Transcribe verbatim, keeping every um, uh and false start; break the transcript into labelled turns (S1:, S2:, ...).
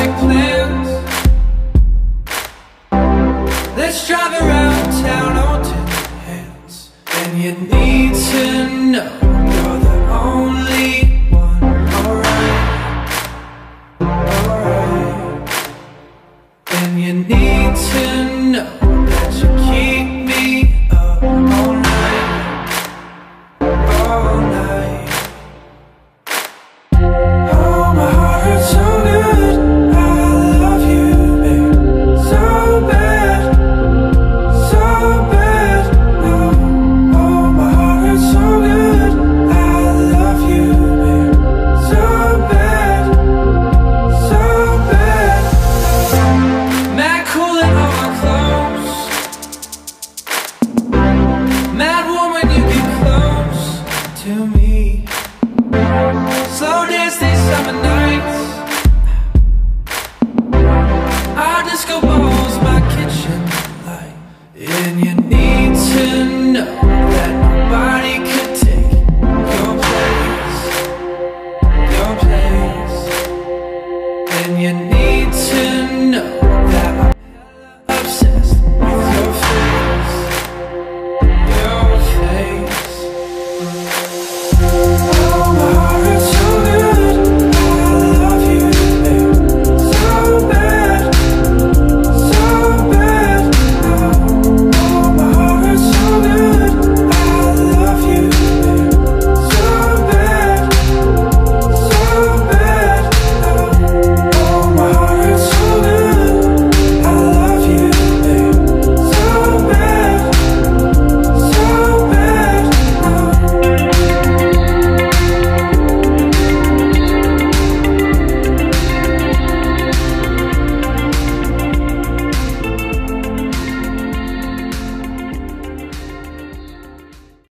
S1: make plans. Let's drive around town on ten hands. And you need to know you're the only one. Alright, alright. And you need to know that you keep me up all night, all night. Oh, my heart hurts so good. I love you, babe, so bad, so bad. Oh, oh, my heart hurts so good. I love you, babe, so bad, so bad. Mad cool in all my clothes, mad warm when you get close to me. Slow dance these summer nights. Our disco ball's my kitchen light. And you need to know that nobody could take your place, your place. And you need to know